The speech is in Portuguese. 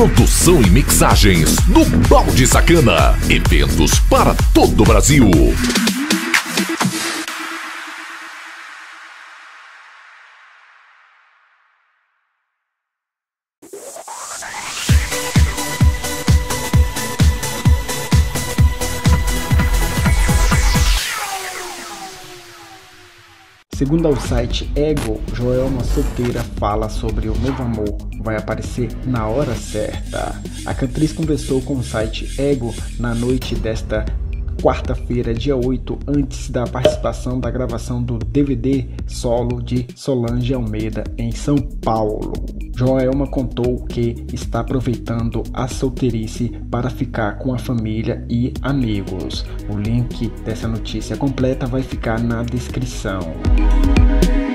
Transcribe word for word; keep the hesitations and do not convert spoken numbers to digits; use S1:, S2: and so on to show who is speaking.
S1: Produção e mixagens do Balde Sacana. Eventos para todo o Brasil.
S2: Segundo ao site Ego, Joelma solteira fala sobre o novo amor, vai aparecer na hora certa. A cantriz conversou com o site Ego na noite desta quarta-feira, dia oito, antes da participação da gravação do D V D solo de Solange Almeida em São Paulo. Joelma contou que está aproveitando a solteirice para ficar com a família e amigos. O link dessa notícia completa vai ficar na descrição.